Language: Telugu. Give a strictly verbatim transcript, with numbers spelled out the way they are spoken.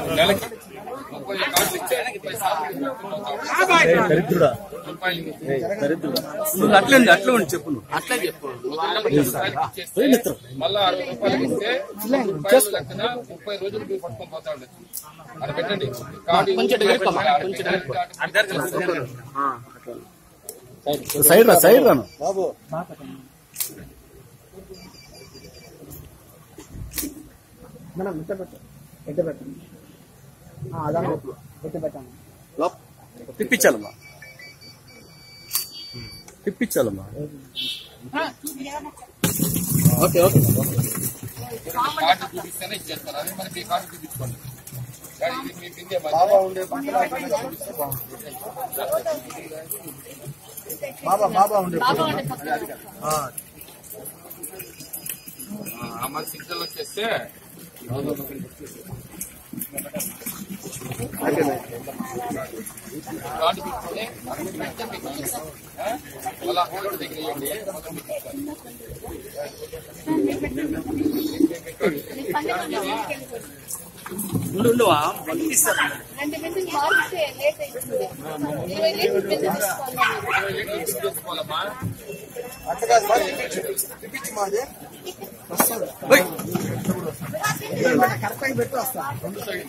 నెలకి ముప్పై కార్డులు ఇచ్చే ముప్పై సార్లు అట్లే అట్లా ఉండి చెప్పు అట్లా చెప్పు మళ్ళా అరవై రూపాయలు ఇస్తే లెక్కన ముప్పై రోజులు మీరు పట్టుకొని పోతా ఉండొచ్చు. అది పెట్టండి సైడ్ రా సైడ్ రాను బాబు. మనం ఎట్ట పెట్టాం ఎట్ట పెట్టాం అదా ఎట్ట పెట్టాము తిప్పించాలమ్మా తిప్పించాలమ్మా. ఓకే ఓకే కార్డు చూపిస్తేనే ఇచ్చేస్తారు. అదే మనకి కార్డు చూపించుకోండి. బాబా ఉండే బాబా బాబా ఉండే అమ్మ సిగ్నల్ వచ్చేస్తే కార్డు తీసుకొని మళ్ళా హోల్డ్ దగ్గర ఇవ్వండి. ఉండవా రెండు బిందులు మారిస్తే లేట్ అవుతుంది. ఇరవై లీటర్లు తీసుకోవాలమ్మా. అట్టగా చూపించి మాది కరెక్ట్ గా పెట్టి వస్తా రెండు సైడ్